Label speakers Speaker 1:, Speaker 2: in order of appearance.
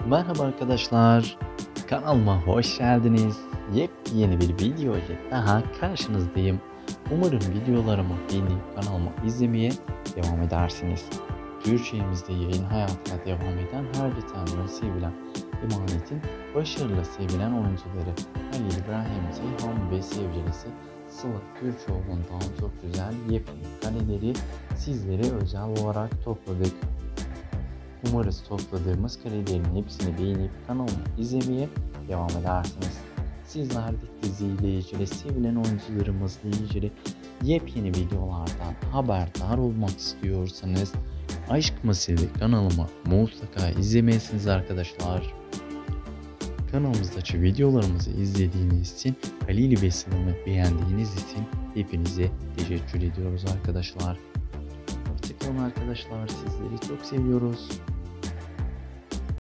Speaker 1: Merhaba arkadaşlar, kanalıma hoş geldiniz. Yepyeni bir video ile daha karşınızdayım. Umarım videolarımı beğenip kanalıma izlemeye devam edersiniz. Türkçemizde yayın hayatına devam eden her bir tanrının sevilen emanetin başarılı sevilen oyuncuları Halil İbrahim Ceyhan ve sevgilisi Sıla Türkoğlu'ndan çok güzel yepyeni kareleri sizlere özel olarak topladık. Umarız topladığımız karelerin hepsini beğenip kanalımı izlemeye devam edersiniz. Sizler de diziyle ilgili, sevilen oyuncularımızla ilgili yepyeni videolardan haberdar olmak istiyorsanız Aşk Masili kanalıma mutlaka izlemeyesiniz arkadaşlar. Kanalımızdaki videolarımızı izlediğiniz için, Halil ve Sıla'mı beğendiğiniz için hepinize teşekkür ediyoruz arkadaşlar. Hoşçakalın arkadaşlar, sizleri çok seviyoruz.